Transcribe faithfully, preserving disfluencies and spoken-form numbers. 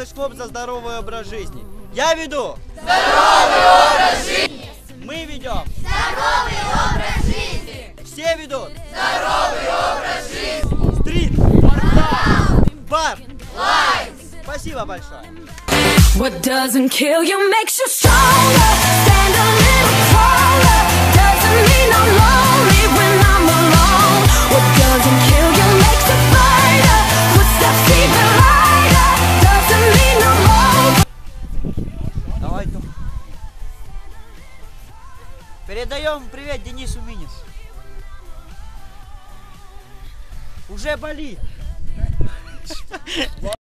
флешмоб за здоровый образ жизни. Я веду здоровый образ жизни. Мы ведем здоровый образ жизни. Все ведут здоровый образ жизни. Стрит, бар, лайк. Спасибо большое. What doesn't kill you makes you stronger. Stand a little taller. Doesn't mean I'm lonely when I'm alone. What doesn't kill you makes you brighter. Footsteps even lighter. Doesn't mean I'm over. Давай, Том. Передаем привет Денису Минис. Уже болит.